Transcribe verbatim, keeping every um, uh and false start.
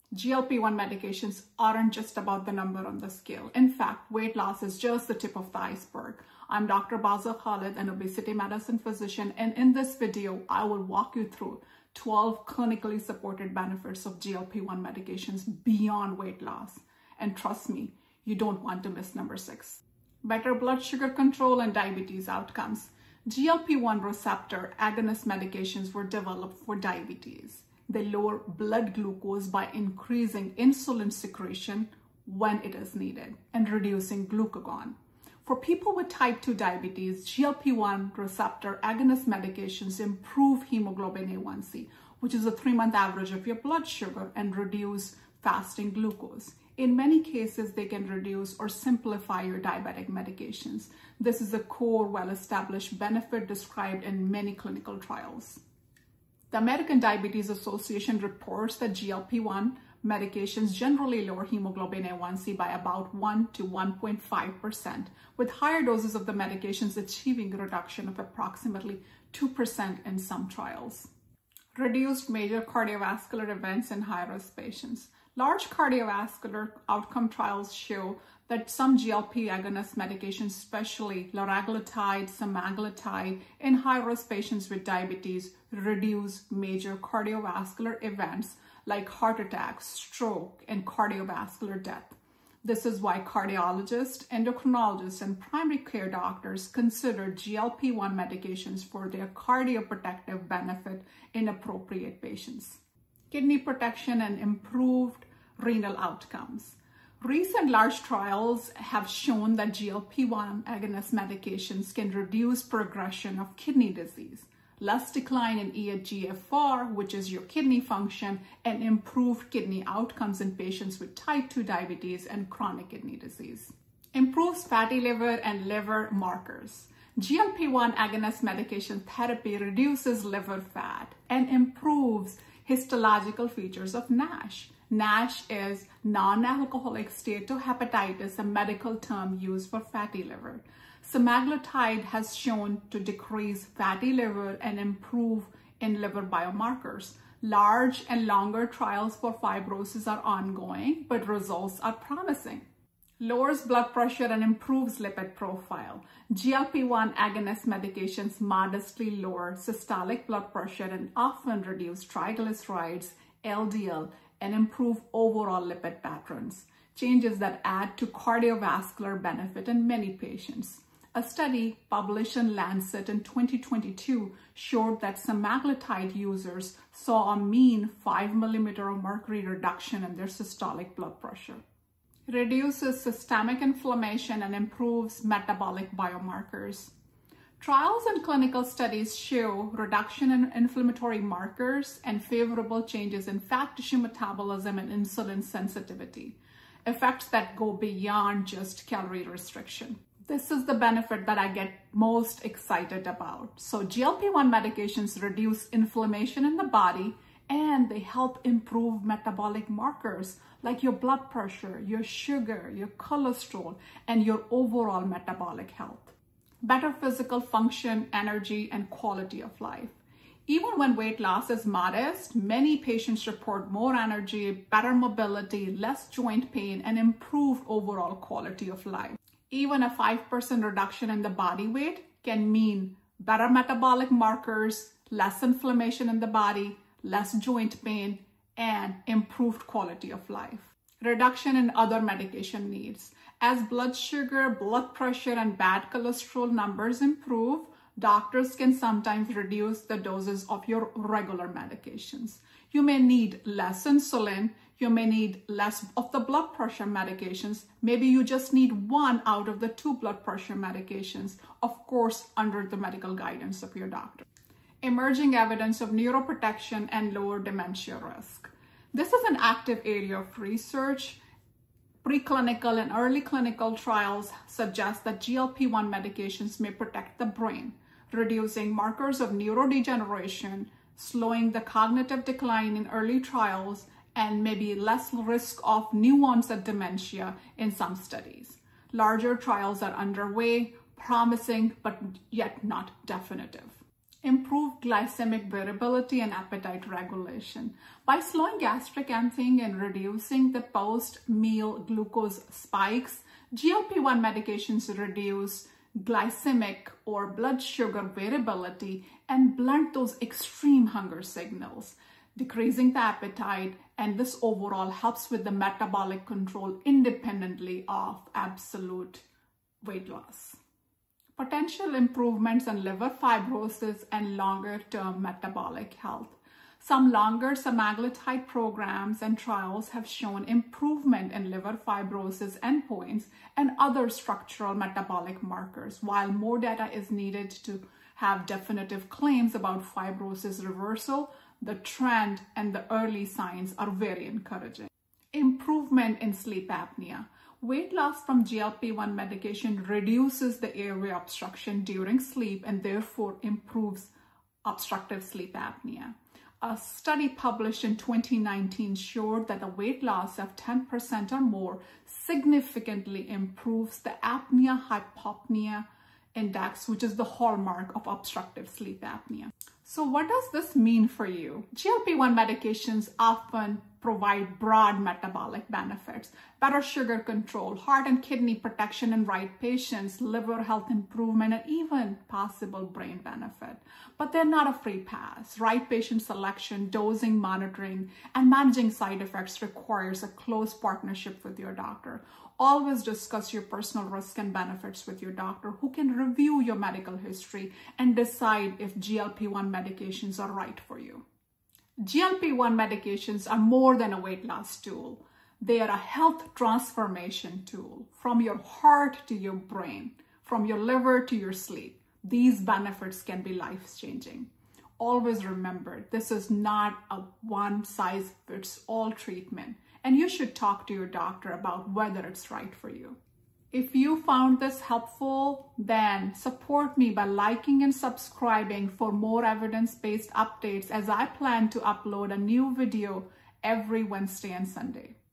G L P one medications aren't just about the number on the scale. In fact, weight loss is just the tip of the iceberg. I'm Doctor Bazgha Khalid, an obesity medicine physician, and in this video, I will walk you through twelve clinically supported benefits of G L P one medications beyond weight loss. And trust me, you don't want to miss number six. Better blood sugar control and diabetes outcomes. G L P one receptor agonist medications were developed for diabetes. They lower blood glucose by increasing insulin secretion when it is needed and reducing glucagon. For people with type two diabetes, G L P one receptor agonist medications improve hemoglobin A one C, which is a three-month average of your blood sugar, and reduce fasting glucose. In many cases, they can reduce or simplify your diabetic medications. This is a core, well-established benefit described in many clinical trials. The American Diabetes Association reports that G L P one medications generally lower hemoglobin A one C by about one to one point five percent, with higher doses of the medications achieving a reduction of approximately two percent in some trials. Reduced major cardiovascular events in high-risk patients. Large cardiovascular outcome trials show that some G L P agonist medications, especially liraglutide, semaglutide, in high-risk patients with diabetes, reduce major cardiovascular events like heart attack, stroke, and cardiovascular death. This is why cardiologists, endocrinologists, and primary care doctors consider G L P one medications for their cardioprotective benefit in appropriate patients. Kidney protection and improved renal outcomes. Recent large trials have shown that G L P one agonist medications can reduce progression of kidney disease, less decline in E G F R, which is your kidney function, and improved kidney outcomes in patients with type two diabetes and chronic kidney disease. Improves fatty liver and liver markers. G L P one agonist medication therapy reduces liver fat and improves histological features of NASH. NASH is non-alcoholic steatohepatitis, a medical term used for fatty liver. Semaglutide has shown to decrease fatty liver and improve in liver biomarkers. Large and longer trials for fibrosis are ongoing, but results are promising. Lowers blood pressure and improves lipid profile. G L P one agonist medications modestly lower systolic blood pressure and often reduce triglycerides, L D L, and improve overall lipid patterns, changes that add to cardiovascular benefit in many patients. A study published in Lancet in twenty twenty-two showed that semaglutide users saw a mean five millimeter of mercury reduction in their systolic blood pressure. Reduces systemic inflammation and improves metabolic biomarkers. Trials and clinical studies show reduction in inflammatory markers and favorable changes in fat tissue metabolism and insulin sensitivity, effects that go beyond just calorie restriction. This is the benefit that I get most excited about. So G L P one medications reduce inflammation in the body, and they help improve metabolic markers like your blood pressure, your sugar, your cholesterol, and your overall metabolic health. Better physical function, energy, and quality of life. Even when weight loss is modest, many patients report more energy, better mobility, less joint pain, and improved overall quality of life. Even a five percent reduction in the body weight can mean better metabolic markers, less inflammation in the body, less joint pain, and improved quality of life. Reduction in other medication needs. As blood sugar, blood pressure, and bad cholesterol numbers improve, doctors can sometimes reduce the doses of your regular medications. You may need less insulin. You may need less of the blood pressure medications. Maybe you just need one out of the two blood pressure medications, of course, under the medical guidance of your doctor. Emerging evidence of neuroprotection and lower dementia risk. This is an active area of research. Preclinical and early clinical trials suggest that G L P one medications may protect the brain, reducing markers of neurodegeneration, slowing the cognitive decline in early trials, and maybe less risk of new onset dementia in some studies. Larger trials are underway, promising but yet not definitive. Improve glycemic variability and appetite regulation. By slowing gastric emptying and reducing the post-meal glucose spikes, G L P one medications reduce glycemic or blood sugar variability and blunt those extreme hunger signals, decreasing the appetite, and this overall helps with the metabolic control independently of absolute weight loss. Potential improvements in liver fibrosis and longer-term metabolic health. Some longer semaglutide programs and trials have shown improvement in liver fibrosis endpoints and other structural metabolic markers, while more data is needed to have definitive claims about fibrosis reversal. The trend and the early signs are very encouraging. Improvement in sleep apnea. Weight loss from G L P one medication reduces the airway obstruction during sleep and therefore improves obstructive sleep apnea. A study published in twenty nineteen showed that a weight loss of ten percent or more significantly improves the apnea-hypopnea index, which is the hallmark of obstructive sleep apnea. So what does this mean for you? G L P one medications often provide broad metabolic benefits, better sugar control, heart and kidney protection in right patients, liver health improvement, and even possible brain benefit. But they're not a free pass. Right patient selection, dosing, monitoring, and managing side effects requires a close partnership with your doctor. Always discuss your personal risk and benefits with your doctor, who can review your medical history and decide if G L P one medications are right for you. G L P one medications are more than a weight loss tool. They are a health transformation tool, from your heart to your brain, from your liver to your sleep. These benefits can be life-changing. Always remember, this is not a one-size-fits-all treatment, and you should talk to your doctor about whether it's right for you. If you found this helpful, then support me by liking and subscribing for more evidence-based updates, as I plan to upload a new video every Wednesday and Sunday.